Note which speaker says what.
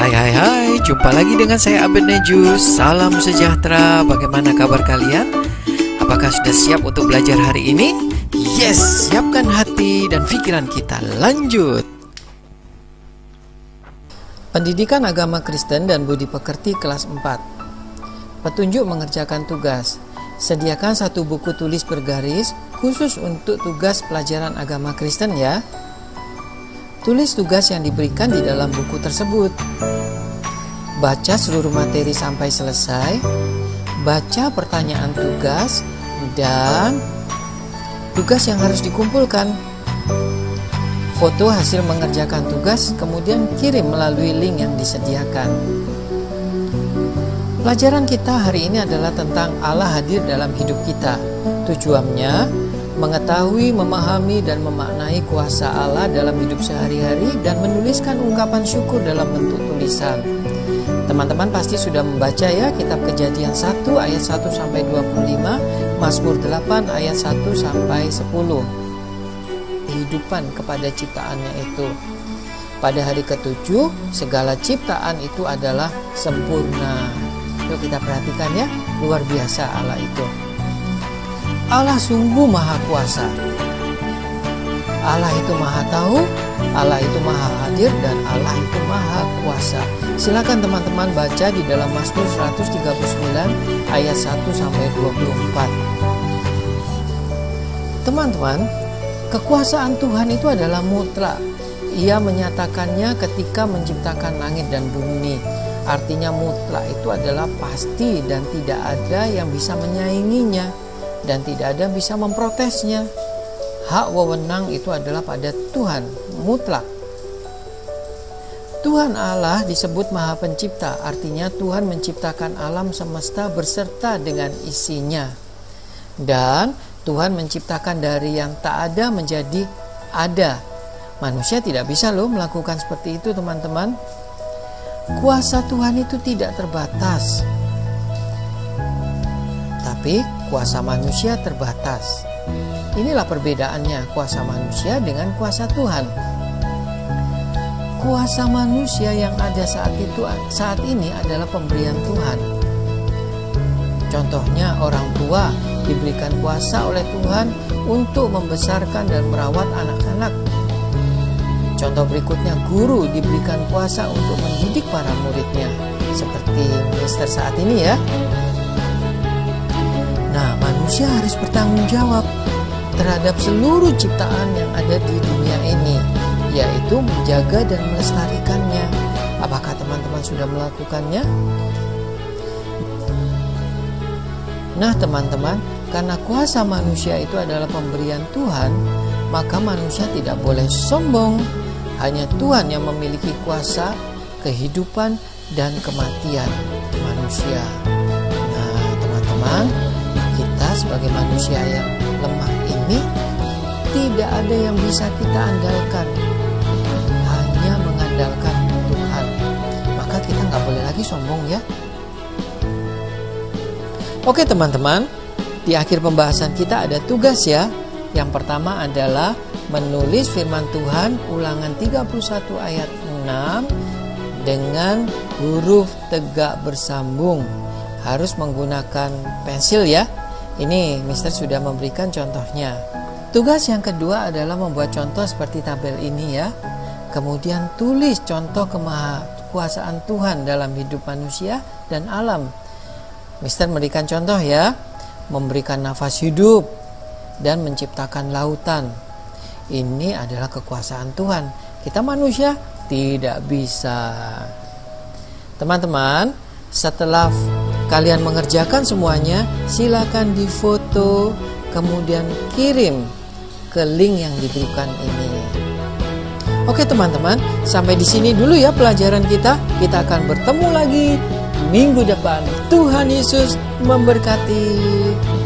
Speaker 1: Hai, jumpa lagi dengan saya Abed Nejus. Salam sejahtera, bagaimana kabar kalian? Apakah sudah siap untuk belajar hari ini? Yes, siapkan hati dan pikiran kita. Lanjut. Pendidikan Agama Kristen dan Budi Pekerti kelas 4. Petunjuk mengerjakan tugas. Sediakan satu buku tulis bergaris khusus untuk tugas pelajaran agama Kristen ya. Tulis tugas yang diberikan di dalam buku tersebut. Baca seluruh materi sampai selesai. Baca pertanyaan tugas dan tugas yang harus dikumpulkan. Foto hasil mengerjakan tugas, kemudian kirim melalui link yang disediakan. Pelajaran kita hari ini adalah tentang Allah hadir dalam hidup kita. Tujuannya mengetahui, memahami, dan memaknai kuasa Allah dalam hidup sehari-hari dan menuliskan ungkapan syukur dalam bentuk tulisan. Teman-teman pasti sudah membaca ya kitab Kejadian 1 ayat 1 sampai 25, Mazmur 8 ayat 1 sampai 10. Kehidupan kepada ciptaannya itu. Pada hari ke-7, segala ciptaan itu adalah sempurna. Yuk kita perhatikan ya, luar biasa Allah itu. Allah sungguh maha kuasa. Allah itu maha tahu, Allah itu maha hadir, dan Allah itu maha kuasa. Silakan teman-teman baca di dalam Mazmur 139 ayat 1 sampai 24. Teman-teman, kekuasaan Tuhan itu adalah mutlak. Ia menyatakannya ketika menciptakan langit dan bumi. Artinya mutlak itu adalah pasti dan tidak ada yang bisa menyainginya. Dan tidak ada bisa memprotesnya. Hak wewenang itu adalah pada Tuhan, mutlak. Tuhan Allah disebut Maha Pencipta, artinya Tuhan menciptakan alam semesta berserta dengan isinya. Dan Tuhan menciptakan dari yang tak ada menjadi ada. Manusia tidak bisa loh melakukan seperti itu, teman-teman. Kuasa Tuhan itu tidak terbatas. Tapi kuasa manusia terbatas. Inilah perbedaannya kuasa manusia dengan kuasa Tuhan. Kuasa manusia yang ada saat ini adalah pemberian Tuhan. Contohnya orang tua diberikan kuasa oleh Tuhan untuk membesarkan dan merawat anak-anak. Contoh berikutnya, guru diberikan kuasa untuk mendidik para muridnya, seperti minister saat ini ya. Nah, manusia harus bertanggung jawab terhadap seluruh ciptaan yang ada di dunia ini, yaitu menjaga dan melestarikannya. Apakah teman-teman sudah melakukannya? Nah, teman-teman, karena kuasa manusia itu adalah pemberian Tuhan, maka manusia tidak boleh sombong. Hanya Tuhan yang memiliki kuasa kehidupan dan kematian manusia. Nah, teman-teman, kita sebagai manusia yang lemah ini tidak ada yang bisa kita andalkan, hanya mengandalkan Tuhan. Maka kita nggak boleh lagi sombong ya. Oke teman-teman, di akhir pembahasan kita ada tugas ya. Yang pertama adalah menulis firman Tuhan Ulangan 31 ayat 6 dengan huruf tegak bersambung. Harus menggunakan pensil ya. Ini Mister sudah memberikan contohnya. Tugas yang kedua adalah membuat contoh seperti tabel ini ya. Kemudian tulis contoh kemahakuasaan Tuhan dalam hidup manusia dan alam. Mister memberikan contoh ya. Memberikan nafas hidup dan menciptakan lautan. Ini adalah kekuasaan Tuhan. Kita manusia tidak bisa. Teman-teman, setelah kalian mengerjakan semuanya, silakan difoto, kemudian kirim ke link yang diberikan ini. Oke teman-teman, sampai di sini dulu ya pelajaran kita. Kita akan bertemu lagi minggu depan. Tuhan Yesus memberkati.